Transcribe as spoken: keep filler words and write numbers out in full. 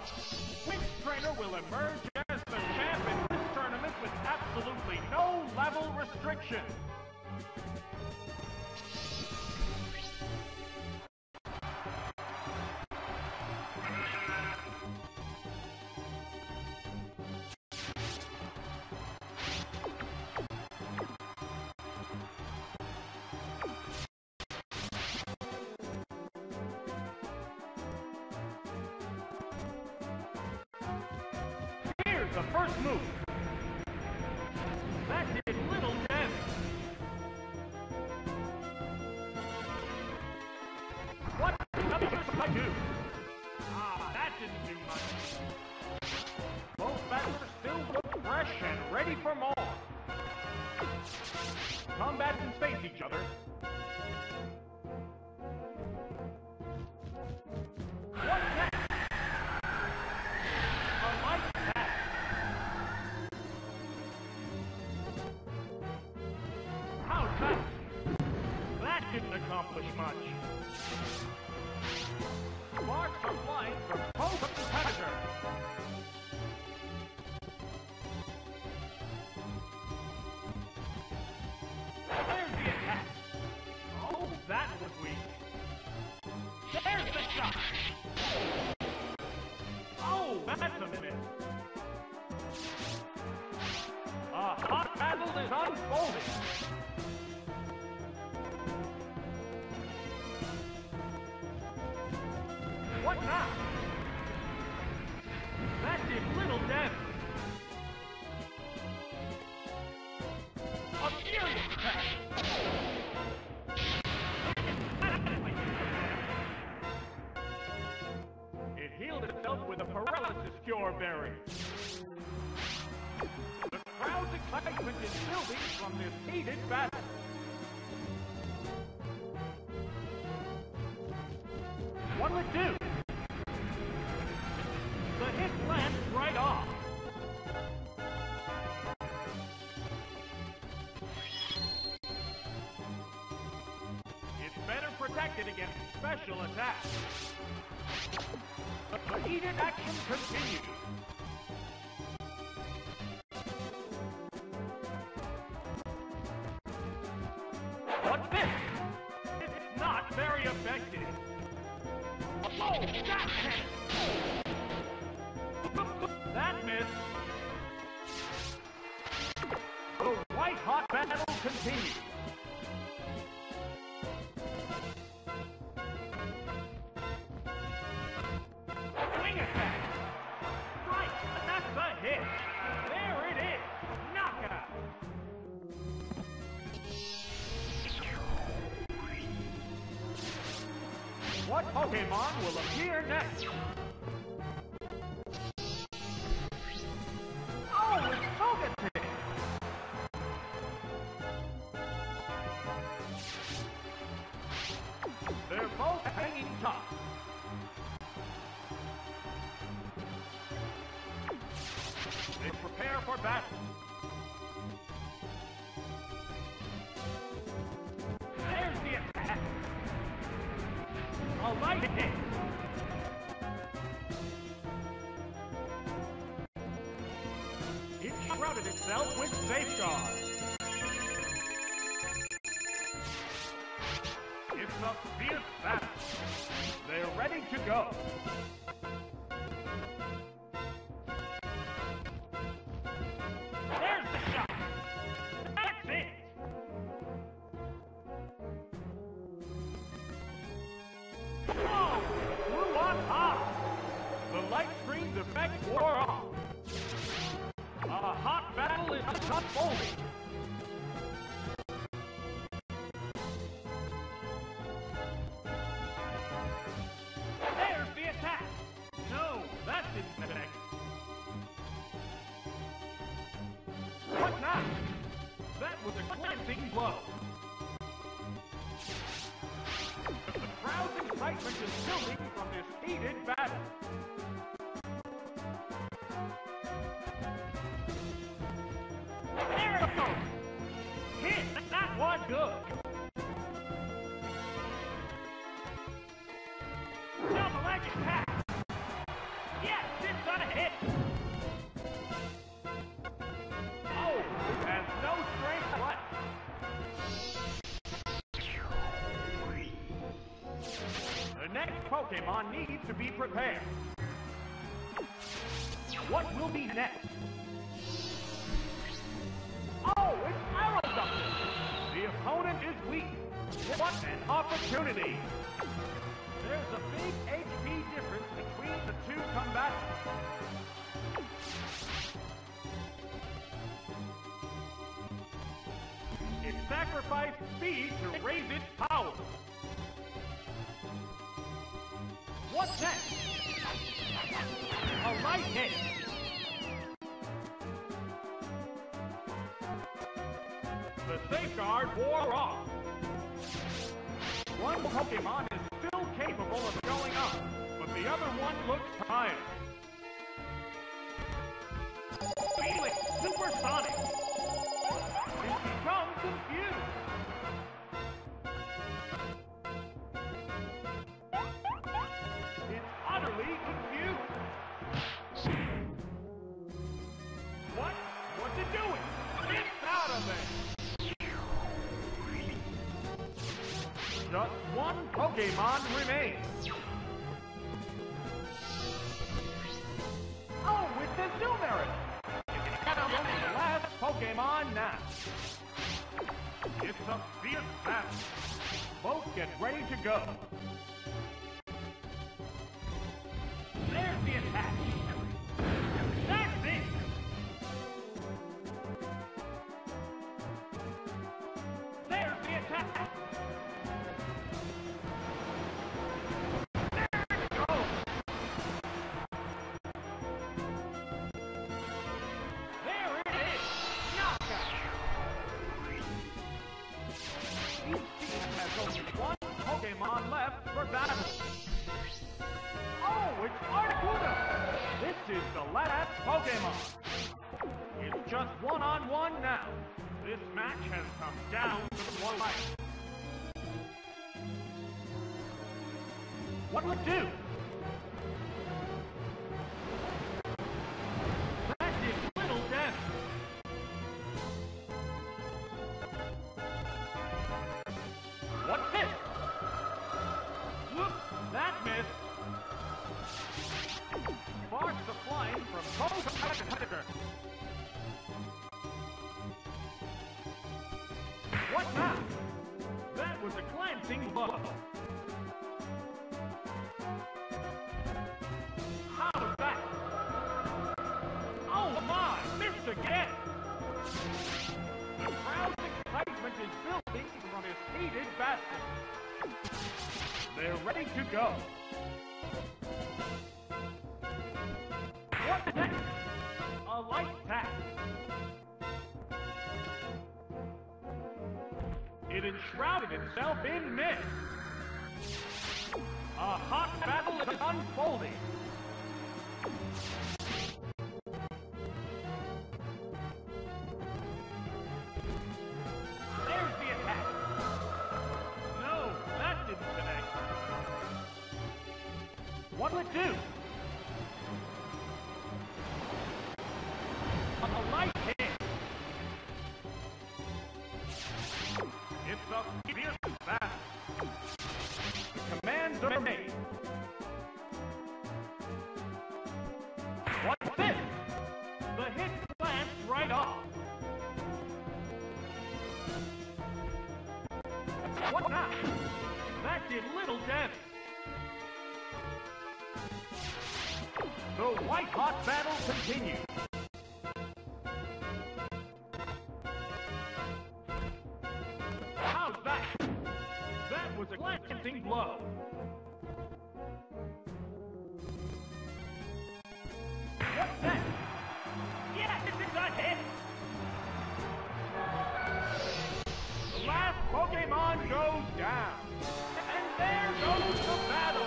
Which trainer will emerge as the champ in this tournament with absolutely no level restriction? The first move. That did little damage. What should I do? Ah, that didn't do much. Both battlers still look fresh and ready for more. Combatants face each other. What's that? A light attack. That didn't accomplish much. Sparks are flying from both competitors. There's the attack. Oh, that was weak. There's the shot. Oh, that's a miss. A hot battle is unfolding. What now? That did little damage. A furious attack. It healed itself with a paralysis cure berry. The crowd's excitement is building from this heated battle. What will it do? The hit lands right off. It's better protected against special attacks. The heated action continues. What's this? It's not very effective. Oh, that hit! That missed. The white-hot battle continues. Swing attack! Right, that's a hit! There it is! Knockout! What Pokemon will appear next? Oh, it's Togetic! They're both hanging tough. They prepare for battle. There's the attack. A light hit. It shrouded itself with safeguard. It's a fierce battle. They're ready to go. There's the shot. That's it. Oh, flew on high. The light screen's effect wore off. A hot battle is unfolding. There's the attack. No, that didn't connect. What now? That was a glancing blow. The crowd's excitement is building from this heated battle. There it goes! Hit! That was good! Double-edged attack! Yes! next Pokemon needs to be prepared. What will be next? Oh, it's Aerodactyl! The opponent is weak. What an opportunity! There's a big H P difference between the two combatants. It sacrificed speed to raise its power. What's next? A light hit. The safeguard wore off. One Pokemon is still capable of going up, but the other one looks tired. Felix Supersonic! It's become confused. It's utterly confused. What? What's it doing? It's out of there! Just one Pokemon remains. Oh, it's the Zoomerus! It's the last Pokemon now. It's a fierce battle. Both get ready to go. There's the attack. That's it! There's the attack. Pokemon left for battle. Oh, it's Articuno! This is the last Pokemon. It's just one-on-one now. This match has come down to one life. What will it do? That did little damage. What's this? That missed. Sparks the flying from both competitors. What now? That was a glancing blow. How's that? Oh my! Missed again! The crowd's excitement is building from his heated battle. They're ready to go. What's next? A light attack. It enshrouded itself in mist. A hot battle is unfolding. There's the attack. No, that didn't connect. What will it do? A light hit. It's a fierce battle. The commands are made. What's this? The hit glanced right off. What now? That did little damage. The white-hot battle continues. How's that? That was a glancing blow. What's that? Yes, it's a hit! The last Pokemon goes down. And there goes the battle!